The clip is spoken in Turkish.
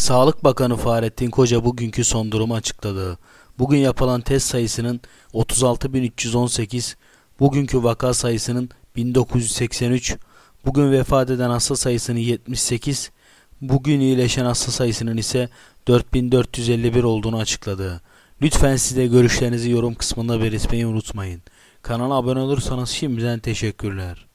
Sağlık Bakanı Fahrettin Koca bugünkü son durumu açıkladı. Bugün yapılan test sayısının 36.318, bugünkü vaka sayısının 1983, bugün vefat eden hasta sayısının 78, bugün iyileşen hasta sayısının ise 4451 olduğunu açıkladı. Lütfen siz de görüşlerinizi yorum kısmında belirtmeyi unutmayın. Kanala abone olursanız şimdiden teşekkürler.